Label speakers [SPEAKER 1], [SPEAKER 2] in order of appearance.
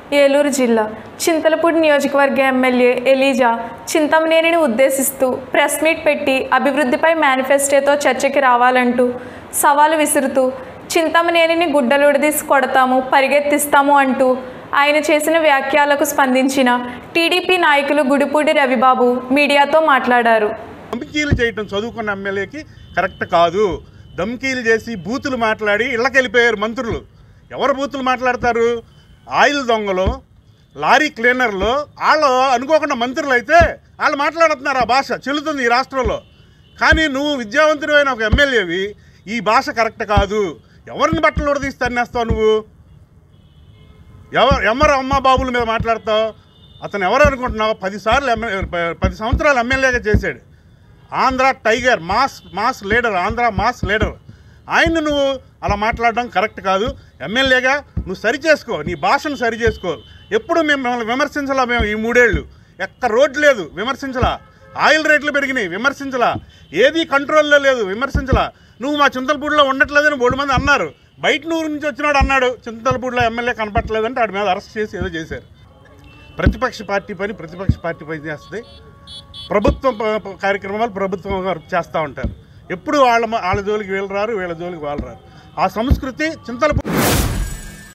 [SPEAKER 1] ఏలూరు జిల్లా చింతలపూడి నియోజకవర్గ ఎమ్మెల్యే ఎలీజా చింతమనేనిని ఉద్దేశిస్తూ ప్రెస్ మీట్ పెట్టి అభివృద్ధిపై మేనిఫెస్టోతో చర్చకి రావాలంటూ సవాలు విసురుతూ చింతమనేనిని గుడ్డలుడదీసి కొడతాము, పరిగెత్తిస్తాము అంటూ ఆయన చేసిన వ్యాఖ్యలకు స్పందించిన టీడీపీ నాయకులు గుడిపూడి రవిబాబు మీడియాతో మాట్లాడారు.
[SPEAKER 2] ధమ్కీలు చేయటం చదువుకున్న ఎమ్మెల్యేకి కరెక్ట్ కాదు. ధమ్కీలు చేసి బూతులు మాట్లాడి ఇళ్ళకెళ్ళిపోయారు మంత్రులు. ఎవరు బూతులు మాట్లాడతారు? ఆయిల్ దొంగలు, లారీ క్లీనర్లు, వాళ్ళు అనుకోకుండా మంత్రులు అయితే వాళ్ళు మాట్లాడుతున్నారు. ఆ భాష చెల్లుతుంది ఈ రాష్ట్రంలో. కానీ నువ్వు విద్యావంతుడైన ఒక ఎమ్మెల్యేవి, ఈ భాష కరెక్ట్ కాదు. ఎవరిని బట్టలు ఉడదీసి తన్నేస్తావు నువ్వు? ఎవరు అమ్మ బాబుల మీద మాట్లాడతావు? అతను ఎవరు అనుకుంటున్నావు? 10 సంవత్సరాలు ఎమ్మెల్యేగా చేశాడు. Andhra tiger, mass leader, Andhra mass leader. ఆయన నువ్వు అలా మాట్లాడడం కరెక్ట్ కాదు. ఎమ్మెల్యేగా నువ్వు సరి చేసుకో, నీ భాషను సరి చేసుకో. ఎప్పుడు మిమ్మల్ని విమర్శించలా మేము ఈ 3 ఏళ్ళు. ఎక్క రోడ్డు లేదు, విమర్శించలా. ఆయిల్ రేట్లు పెరిగినాయి, విమర్శించలా. ఏది కంట్రోల్లో లేదు, విమర్శించలా. నువ్వు మా చింతలపూడిలో ఉండట్లేదని 3 మంది అన్నారు. బయట నూరు నుంచి వచ్చినాడు అన్నాడు, చింతలపూడిలో ఎమ్మెల్యే కనపట్టలేదంటే వాడి మీద అరెస్ట్ చేసి ఏదో చేశారు. ప్రతిపక్ష పార్టీ పని చేస్తుంది. ప్రభుత్వం కార్యక్రమాలు ప్రభుత్వం చేస్తూ ఉంటారు. ఎప్పుడు వాళ్ళ జోలికి వీళ్ళు రారు, వీళ్ళ జోలికి వాళ్ళు రారు. ఆ సంస్కృతి చింతలపూడి